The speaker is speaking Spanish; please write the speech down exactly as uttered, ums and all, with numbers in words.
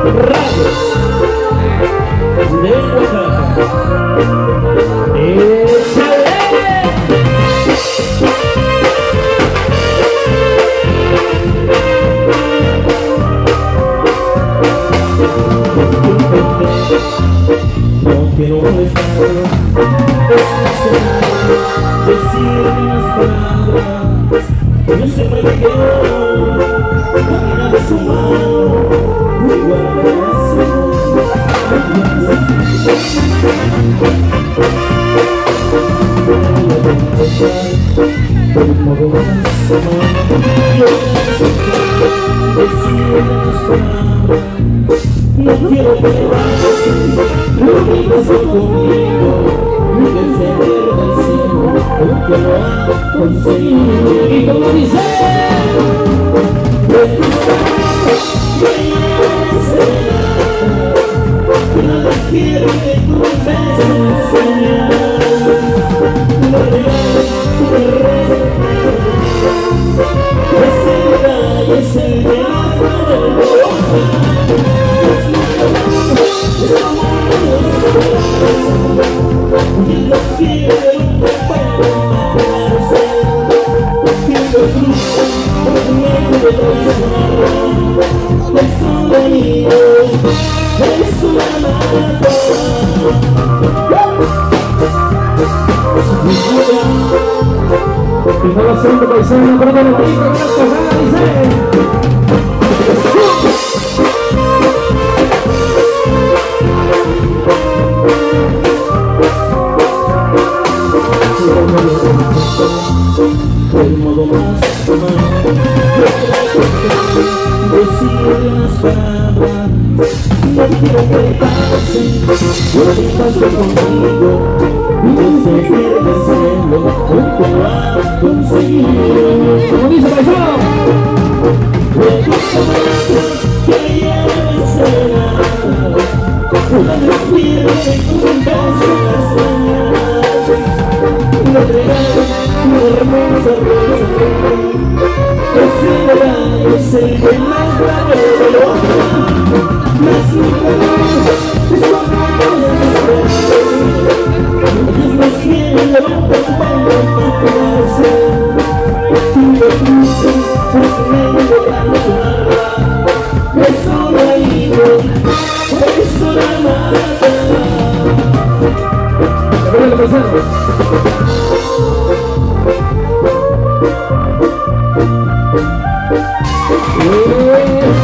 Radio de Oaxaca. ¡Échale! No quiero estar desesperado, decir unas palabras que yo siempre me quedo, caminar de su mano, igual de razón. Por un modo más humano, yo necesito decir unas palabras. No quiero que te vayas, no vives conmigo, ni descender del cielo, porque lo has conseguido. Y como dice, de tus ojos que ya nada quiero que tú me enseñes. Lo real, lo real, y es el que más me vuelve. Y los quiero te pueden matarse, porque lo cruzo por medio de los sonido, es una mata. Primero segundo paisano, pero de lo que digo, que esto se dice. El modo más humano, decir las palabras, no quiero que pasen, no vivas conmigo, y desde que el cielo, porque lo has conseguido. Como dice el paisano, de tus palabras que ya me será, una respiro de tu beso en las mañanas, lo regalo, una hermosa rosa, que es el que más vale de lo más nunca es como ellos no quieren lo que pueden matarse, y lo dicen por medio de la palabra, es un oído, es una mata. ¿Qué está pasando? Yeah.